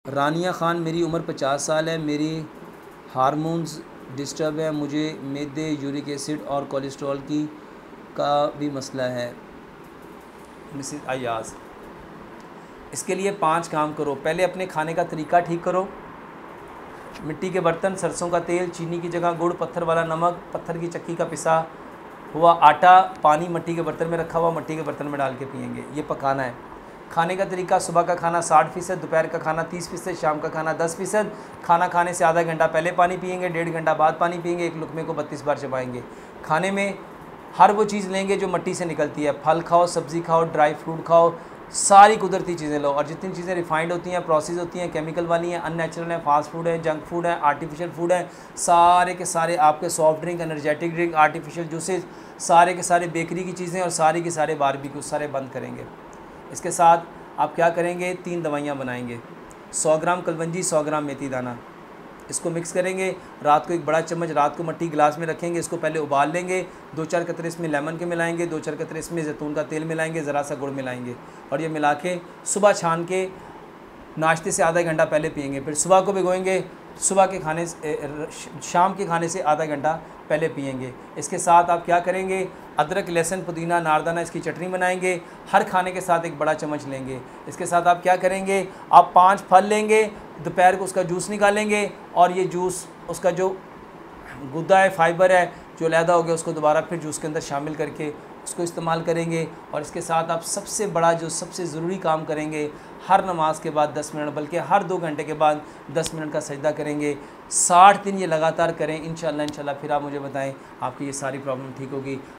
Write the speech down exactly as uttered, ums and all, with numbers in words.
रानिया ख़ान, मेरी उम्र पचास साल है, मेरी हार्मोन्स डिस्टर्ब है, मुझे मैदे, यूरिक एसिड और कोलेस्ट्रॉल की का भी मसला है। मिसेस अयाज, इसके लिए पांच काम करो। पहले अपने खाने का तरीका ठीक करो। मिट्टी के बर्तन, सरसों का तेल, चीनी की जगह गुड़, पत्थर वाला नमक, पत्थर की चक्की का पिसा हुआ आटा, पानी मिट्टी के बर्तन में रखा हुआ मिट्टी के बर्तन में डाल के पिएंगे। ये पकाना है। खाने का तरीका, सुबह का खाना साठ फ़ीसद, दोपहर का खाना तीस फ़ीसद, शाम का खाना दस फ़ीसद। खाना खाने से आधा घंटा पहले पानी पिएंगे, डेढ़ घंटा बाद पानी पिएंगे, एक लुकमे को बत्तीस बार चबाएंगे। खाने में हर वो चीज़ लेंगे जो मिट्टी से निकलती है। फल खाओ, सब्ज़ी खाओ, ड्राई फ्रूट खाओ, सारी कुदरती चीज़ें लो। और जितनी चीज़ें रिफाइंड होती हैं, प्रोसेस होती हैं, केमिकल वाली हैं, अननेचुरल हैं, फास्ट फूड है, जंक फूड है, आर्टिफिशियल फूड है, सारे के सारे आपके soft drink, energetic drink, artificial juices, सारे के सारे बेकरी की चीज़ें और सारे के सारे बारबेक्यू सारे बंद करेंगे। इसके साथ आप क्या करेंगे, तीन दवाइयाँ बनाएंगे। सौ ग्राम कलवंजी, सौ ग्राम मेथी दाना, इसको मिक्स करेंगे। रात को एक बड़ा चम्मच रात को मिट्टी गिलास में रखेंगे। इसको पहले उबाल लेंगे। दो चार कतरे इसमें लेमन के मिलाएंगे, दो चार कतरे इसमें जैतून का तेल मिलाएंगे, ज़रा सा गुड़ मिलाएंगे और ये मिला के सुबह छान के नाश्ते से आधा घंटा पहले पिएंगे। फिर सुबह को भिगोएंगे, सुबह के खाने शाम के खाने से आधा घंटा पहले पिएंगे। इसके साथ आप क्या करेंगे, अदरक, लहसुन, पुदीना, नारदाना, इसकी चटनी बनाएंगे। हर खाने के साथ एक बड़ा चम्मच लेंगे। इसके साथ आप क्या करेंगे, आप पांच फल लेंगे, दोपहर को उसका जूस निकालेंगे और ये जूस उसका जो गुद्दा है, फाइबर है जो लैदा हो गया, उसको दोबारा फिर जूस के अंदर शामिल करके उसको इस्तेमाल करेंगे। और इसके साथ आप सबसे बड़ा जो सबसे ज़रूरी काम करेंगे, हर नमाज के बाद दस मिनट, बल्कि हर दो घंटे के बाद दस मिनट का सजदा करेंगे। साठ दिन ये लगातार करें, इंशाअल्लाह इंशाअल्लाह फिर आप मुझे बताएं आपकी ये सारी प्रॉब्लम ठीक होगी।